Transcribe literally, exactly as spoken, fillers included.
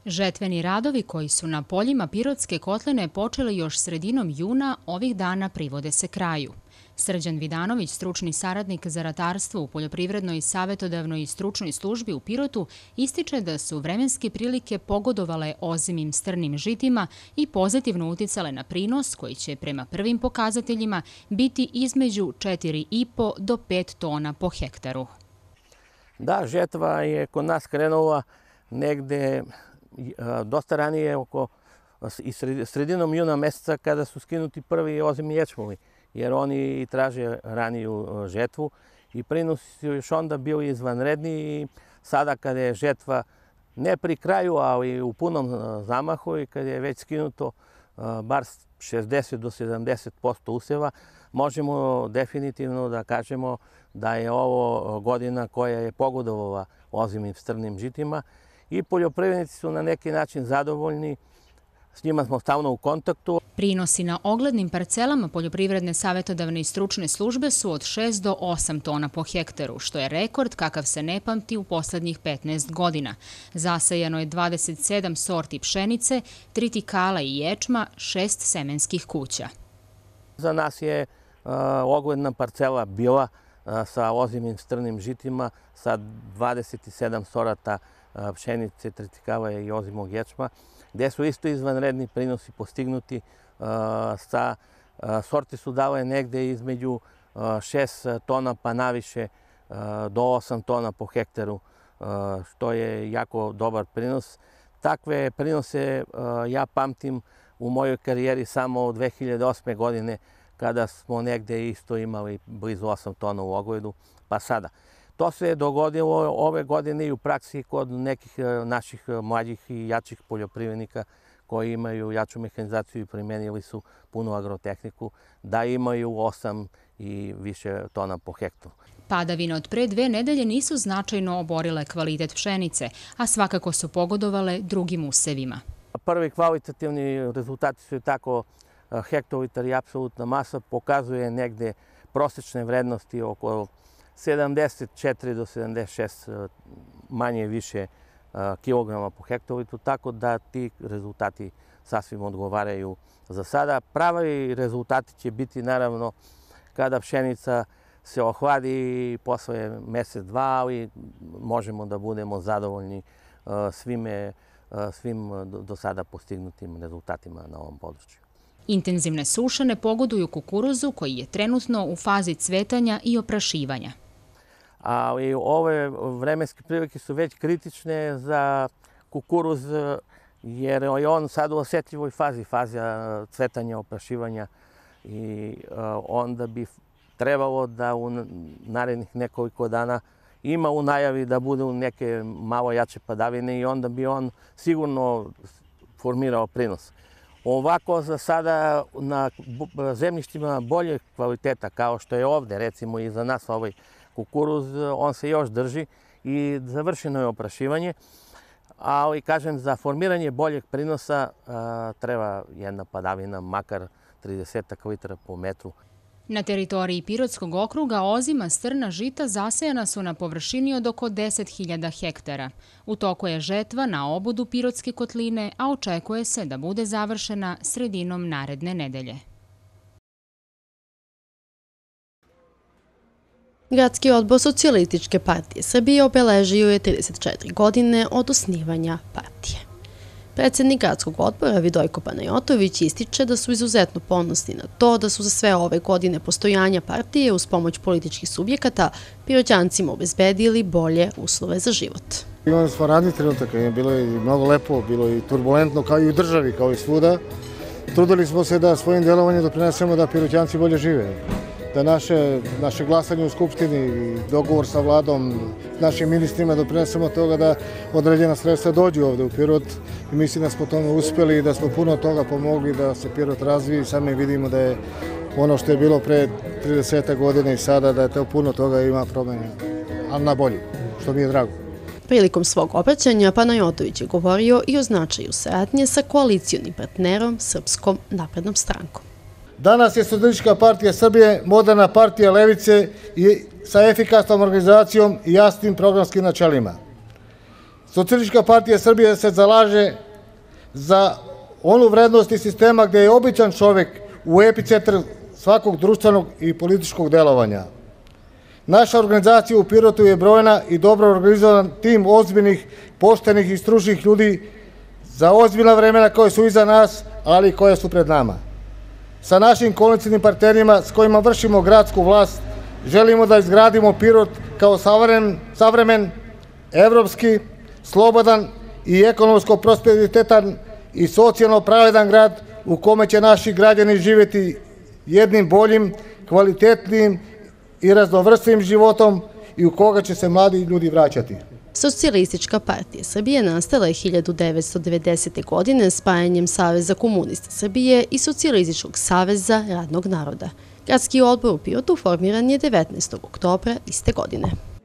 Žetveni radovi koji su na poljima Pirotske kotline počeli još sredinom juna ovih dana privode se kraju. Srđan Vidanović, stručni saradnik za ratarstvo u Poljoprivrednoj savjetodavnoj i stručnoj službi u Pirotu, ističe da su vremenske prilike pogodovale ozimim strnim žitima i pozitivno uticale na prinos koji će prema prvim pokazateljima biti između četiri i po do pet tona po hektaru. Da, žetva je kod nas krenula negde dosta ranije, oko sredinom juna meseca, kada su skinuti prvi ozimi ječmovi, jer oni traže raniju žetvu i prinosi su još onda bili izvanredni i sada kada je žetva ne pri kraju, ali u punom zamahu i kada je već skinuto bar šezdeset do sedamdeset posto useva, možemo definitivno da kažemo da je ovo godina koja je pogodovala ozimim strnim žitima i poljoprivrednici su na neki način zadovoljni. S njima smo stalno u kontaktu. Prinosi na oglednim parcelama Poljoprivredne savjetodavne i stručne službe su od šest do osam tona po hektaru, što je rekord kakav se ne pamti u poslednjih petnaest godina. Zasejano je dvadeset sedam sorti pšenice, tritikala i ječma, šest semenskih kuća. Za nas je uh, ogledna parcela bila uh, sa ozimim strnim žitima, sa dvadeset sedam sorata uh, pšenice, tritikala i ozimog ječma, gde su isto izvanredni prinosi postignuti. Sa sorte su dale negde između šest tona pa naviše do osam tona po hektaru, što je jako dobar prinos. Takve prinose ja pamtim u mojoj karijeri samo od dve hiljade osme. godine, kada smo negde isto imali blizu osam tona u ogledu, pa sada. To se je dogodilo ove godine i u praksi kod nekih naših mlađih i jačih poljoprivrednika koji imaju jaču mehanizaciju i primenili su punu agrotehniku, da imaju osam i više tona po hektaru. Padavine od pre dve nedelje nisu značajno oborile kvalitet pšenice, a svakako su pogodovale drugim usevima. Prvi kvalitativni rezultati su tako hektolitar i apsolutna masa pokazuje negde prosečne vrednosti oko sedamdeset četiri do sedamdeset šest manje više kilograma po hektolitru, tako da ti rezultati sasvim odgovaraju za sada. Pravi rezultati će biti naravno kada pšenica se ohladi posle mesec, dva, ali možemo da budemo zadovoljni svime, svim do sada postignutim rezultatima na ovom području. Intenzivne suše ne pogoduju kukuruzu koji je trenutno u fazi cvetanja i oprašivanja. Ali ove vremenske prilike su već kritične za kukuruz, jer je on sad u osetljivoj fazi, faza cvetanja, oprašivanja i onda bi trebalo da u narednih nekoliko dana ima u najavi da bude neke malo jače padavine i onda bi on sigurno formirao prinos. Ovako za sada na zemljištima bolje kvaliteta, kao što je ovde, recimo i za nas ovaj kukuruz, on se još drži i završeno je oprašivanje, ali kažem, za formiranje boljeg prinosa a, treba jedna padavina, makar trideset litara po metru. Na teritoriji Pirotskog okruga ozima strna žita zasejana su na površini od oko deset hiljada hektara. U toku je žetva na obodu Pirotske kotline, a očekuje se da bude završena sredinom naredne nedelje. Gradski odbor Socijalističke partije Srbije obeležio je trideset četiri godine od osnivanja partije. Predsjednik gradskog odbora Vidojko Panajotović ističe da su izuzetno ponosni na to da su za sve ove godine postojanja partije uz pomoć političkih subjekata Piroćancima obezbedili bolje uslove za život. Imali smo radni trenutak, bilo je mnogo lepo, bilo je turbulentno kao i u državi, kao i svuda. Trudili smo se da svojim delovanjem doprinesemo da Piroćanci bolje žive. Da naše, naše glasanje u Skupštini i dogovor sa vladom, našim ministrima doprinesemo toga da određena sredstva dođu ovde u Pirot i mislim da smo tome uspeli i da smo puno toga pomogli da se Pirot razvije i sami vidimo da je ono što je bilo pre trideset godina i sada da je to puno toga ima promene, ali na bolje, što mi je drago. Prilikom svog obraćanja Panajotović je govorio i o značaju saradnje sa koalicijonim partnerom Srpskom naprednom strankom. Danas je Socijalistička partija Srbije moderna partija levice i sa efikasnom organizacijom i jasnim programskim načelima. Socijalistička partija Srbije se zalaže za onu vrednost i sistema gde je običan čovek u epicentru svakog društvenog i političkog delovanja. Naša organizacija u Pirotu je brojna i dobro organizovan tim ozbiljnih, poštenih i stručnih ljudi za ozbiljna vremena koje su iza nas, ali i koje su pred nama. Sa našim koalicionim partnerima s kojima vršimo gradsku vlast, želimo da izgradimo Pirot kao savremen, savremen, evropski, slobodan i ekonomsko prosperitetan i socijalno pravedan grad u kome će naši građani živjeti jednim boljim, kvalitetnim i raznovrsnim životom i u koga će se mladi ljudi vraćati. Socijalistička partija Srbije nastala je hiljadu devetsto devedesete. godine spajanjem Saveza komunista Srbije i Socijalističkog saveza radnog naroda. Gradski odbor u Pirotu formiran je devetnaestog oktobra iste godine.